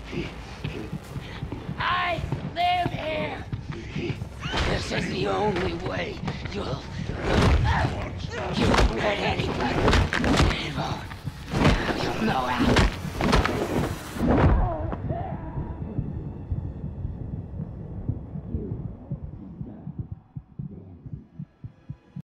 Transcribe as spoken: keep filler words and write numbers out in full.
I live here. This is the only way you'll, you'll, uh, you won't hurt anybody. You won't. You'll know how.